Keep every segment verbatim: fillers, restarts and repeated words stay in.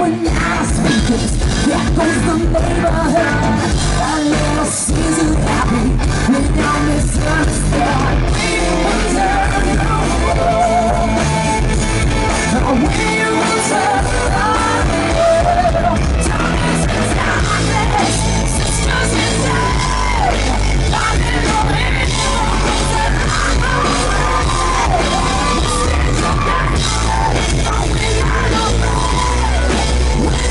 going out of speakers. There goes the neighborhood. A little season happy. We don't misunderstand. We will turn your world. We will turn our world. Darkness and darkness. Sisters and death. Our little angels and our way. We stand together. All we gotta pray. We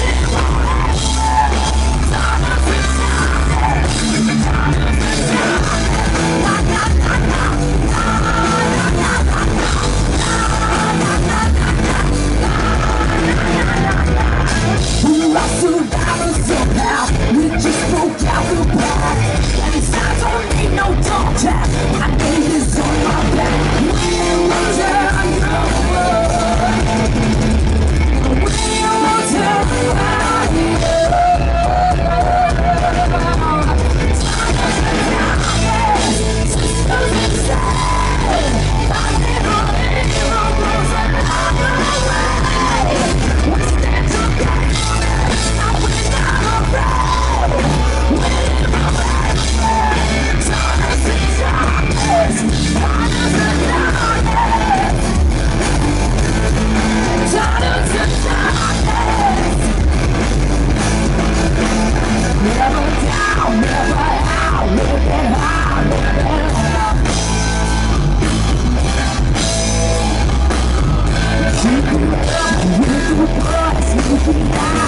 We just broke out the back. And these times don't need no dog tag. My name is on my back. We will turn your world. We will turn our world. Time is darkness. Sisters inside. My little heroes and on the way. We stand together. Now we're not afraid. Keep it up with the boys, keep it out.